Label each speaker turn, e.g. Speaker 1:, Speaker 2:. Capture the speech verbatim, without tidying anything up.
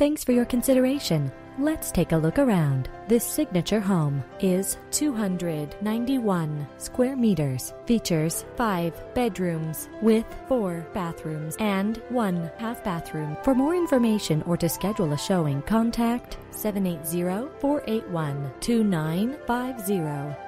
Speaker 1: Thanks for your consideration. Let's take a look around. This signature home is two hundred ninety-one square meters, features five bedrooms with four bathrooms and one half bathroom. For more information or to schedule a showing, contact seven eight zero, four eight one, two nine five zero.